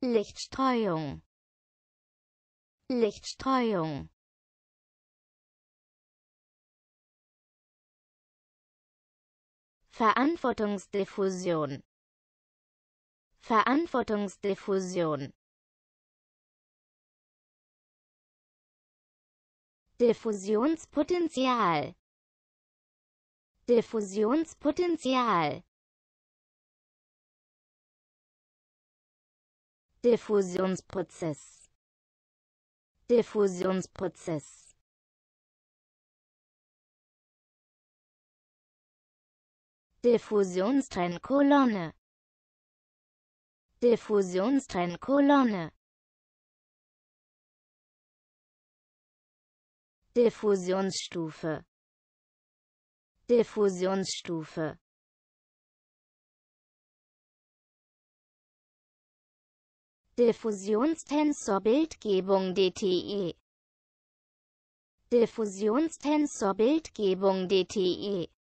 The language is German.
Lichtstreuung, Lichtstreuung. Verantwortungsdiffusion, Verantwortungsdiffusion. Diffusionspotential, Diffusionspotential. Diffusionsprozess, Diffusionsprozess. Diffusionstrennkolonne, Diffusionstrennkolonne. Diffusionsstufe, Diffusionsstufe. Diffusionstensorbildgebung DTE, Diffusionstensorbildgebung DTE.